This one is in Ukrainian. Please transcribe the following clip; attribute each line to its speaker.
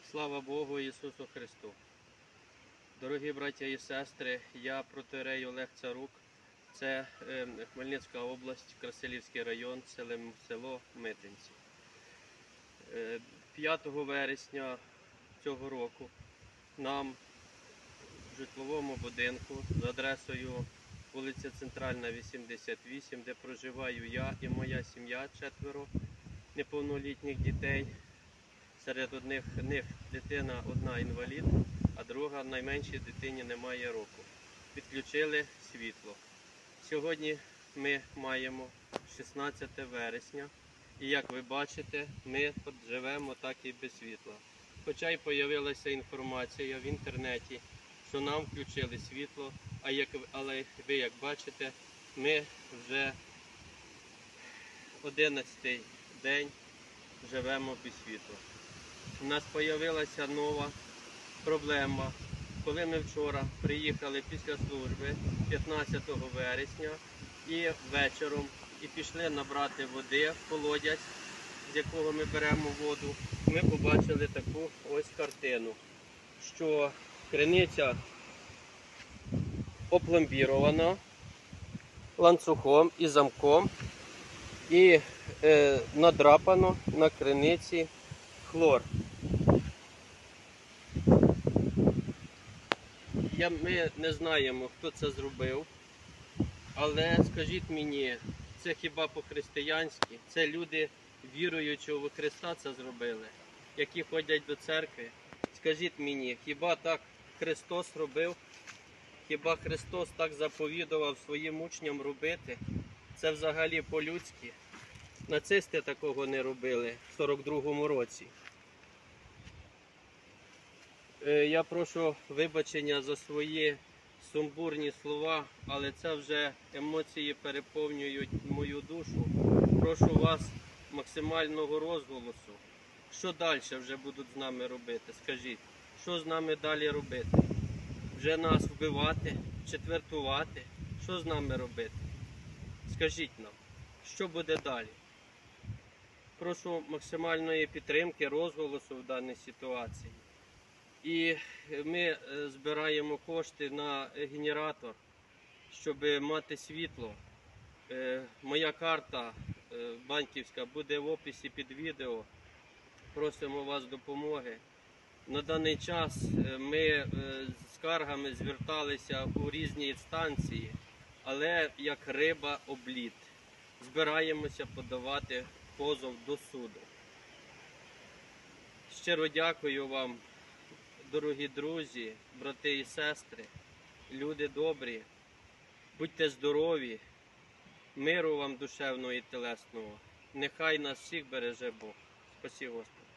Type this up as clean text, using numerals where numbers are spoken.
Speaker 1: Слава Богу Ісусу Христу! Дорогі браття і сестри, я протоієрей Олег Царук, це Хмельницька область, Красилівський район, село Митинці. 5 вересня цього року нам в житловому будинку за адресою вулиця Центральна, 88, де проживаю я і моя сім'я, 4 неповнолітніх дітей. Серед них дитина одна інвалід, а друга найменшій дитині немає року. Підключили світло. Сьогодні ми маємо 16 вересня і, як ви бачите, ми живемо так і без світла. Хоча й з'явилася інформація в інтернеті, що нам включили світло, але ви, як бачите, ми вже 11-й день живемо без світла. У нас з'явилася нова проблема. Коли ми вчора приїхали після служби 15 вересня і вечором пішли набрати води в колодязь, з якого ми беремо воду, ми побачили таку ось картину, що криниця опломбірована ланцюгом і замком і надрапано на криниці хлор. Ми не знаємо, хто це зробив, але скажіть мені, це хіба по-християнськи? Це люди, віруючого в Христа, це зробили, які ходять до церкви. Скажіть мені, хіба так Христос робив? Хіба Христос так заповідував своїм учням робити? Це взагалі по-людськи. Нацисти такого не робили в 42-му році. Я прошу вибачення за свої сумбурні слова, але це вже емоції переповнюють мою душу. Прошу вас максимального розголосу. Що далі вже будуть з нами робити? Скажіть, що з нами далі робити? Вже нас вбивати, четвертувати? Що з нами робити? Скажіть нам, що буде далі? Прошу максимальної підтримки, розголосу в даній ситуації. І ми збираємо кошти на генератор, щоб мати світло. Моя карта банківська буде в описі під відео. Просимо вас допомоги. На даний час ми з скаргами зверталися у різні інстанції, але як риба об лід. Збираємося подавати позов до суду. Щиро дякую вам, дорогі друзі, брати і сестри, люди добрі. Будьте здорові, миру вам душевного і телесного. Нехай нас всіх береже Бог. Спасибо, Господи.